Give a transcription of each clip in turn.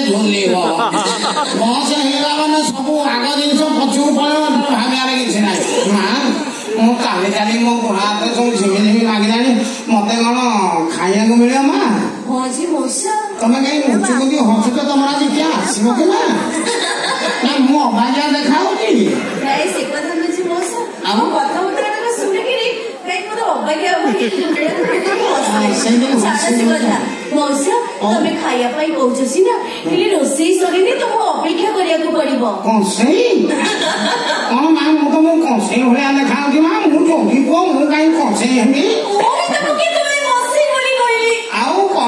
ଝୁଲିବ ବସ ହେଇଗଲା ମାନେ ସବୁ ଆଗ ଜିନିଷ ପଛକୁ ପଳେଇବ ଭାବିବାର କିଛି ନାହିଁ। ମା ମୁଁ ଚାଲି ଚାଲି ମୋ ଗୋଡ଼ ହାତ ସବୁ ଝିମି ଝିମି ଲାଗିଲାଣି ମତେ କଣ ଖାଇବାକୁ ମିଳିବ ମା? ତମେ କାହିଁ ମୁଚୁକୁନ୍ତି ହସୁଛ? ତମର ଆଜି କିଏ ଆସିବ କି ମା? ନା ମୁଁ ଅବାଗିଆ ଦେଖା ହଉଛି? ତମେ ଖାଇବା ପାଇଁ କହୁଛ ସିନା ହେଲେ ରୋଷେଇ ସରିନି ତମକୁ ଅପେକ୍ଷା କରିବାକୁ ପଡିବ। କଂସେଇ କଣ ମା? ମୁଁ ତମକୁ କଂସେଇ ଭଳିଆ ଦେଖା ହଉଛି ମା? ମୁଁ ଯୋଗୀ ପୁଅ, ମୁଁ କାହିଁ କଂସେଇ ହେବି? ଆଉ କଣ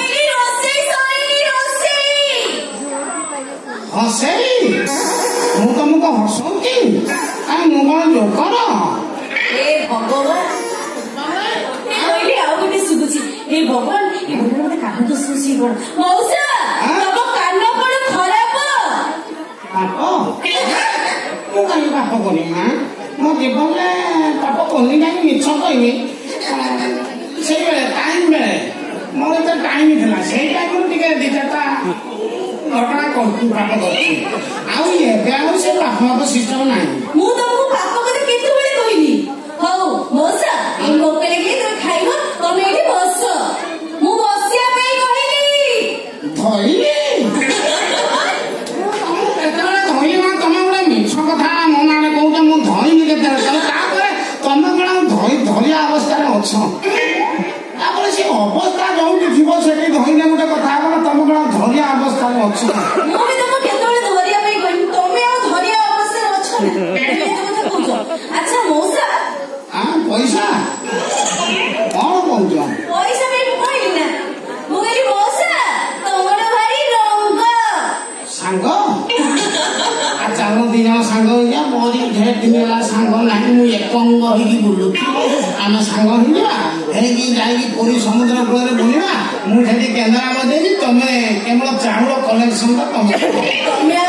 ହସେଇ? ମୁଁ ତମକୁ ହସଉଛି? ମୁଁ କଣ ଜୋକର? ଭଗବାନ କହିଲି ଆଉ ଗୋଟେ ଶୁଭୁଛି। ଏ ଭଗବାନ ଏ ବୁଢ଼ା ମତେ କାନ ତ ଶୁଭୁଛି କଣ? ମଉସା ତମ କାନ କଣ ଖରାପ? ପାପ? ମୁଁ କାହିଁ ପାପ କରିବି ମା? ମୋ ଜୀବନରେ ପାପ କରିନି କାହିଁକି ମିଛ କହିବି? ସେଇବେଳେ ଟାଇମ୍ ବେଳେ ମୋର ଏତେ ଟାଇମ୍ ଥିଲା, ସେଇ ଟାଇମ୍ରୁ ଟିକେ ଦି ଚାରିଟା ଘଟଣା କରୁଛି, ପାପ କରୁଛି। ଆଉ ଏବେ ଆଉ ସେ ପାପ ପାପ ସିଷ୍ଟମ ନାହିଁ। ମୁଁ ତମକୁ ପାପ କଥା କେତେବେଳେ କହିଲି? ହଉ ମଉସା ଏଇ ମୋକରେ ଗିয়ে ତମେ ଖାଇବ, ତମେ ଏଠି ବସ। ମୁଁ ବସିବା ପାଇଁ କହିଲି। ଧଇଲି କେତେବେଳେ ଧଇଲି ମା? ତମେ ଗୋଟେ ମିଛ କଥା ମୋ ନାଁରେ କହୁଛ। ମୁଁ ଧଇଲି କେତେବେଳେ? ତାପରେ ତମେ କଣ ଧରିବା ଅବସ୍ଥାରେ ଅଛ? ତାପରେ ସେ ଅବସ୍ଥା ଯୋଉଠି ଥିବ ସେଠି ଧଇଲେ ଗୋଟେ କଥା ହବ ନା? ତମେ କଣ ଧରିବା ଅବସ୍ଥାରେ ଅଛ? ମୁଁ ବି ତମକୁ କେତେବେଳେ ଧରିବା ପାଇଁ କହିଲି? ତମେ ଆଉ ଧରିବା ଅବସ୍ଥାରେ ଅଛ ନା? କହୁଛ। ଆଚ୍ଛା ମଉସା ପଇସା କଣ କହୁଛ? ପଇସା ପାଇଁ କହିଲି ନା, ମୁଁ କହିଲି ମଉସା ତମର ଭାରି ରଙ୍ଗ ସାଙ୍ଗ। ଚାଲ ଦି ଜଣ ସାଙ୍ଗ ହେଇଯିବା। ମୋରି ଢେର ଦିନ ହେଲା ସାଙ୍ଗ ନାହିଁ, ମୁଁ ଏକଙ୍ଗ ହେଇକି ବୁଲୁଛି। ଆମେ ସାଙ୍ଗ ହେଇଯିବା, ହେଇକି ଯାଇକି ପୁରୀ ସମୁଦ୍ର କୂଳରେ ବୁଲିବା। ମୁଁ ସେଠି କେନ୍ଦ୍ରା ବଜେଇବି, ତମେ କେବଳ ଚାଉଳ କଲେକ୍ସନ ତମେ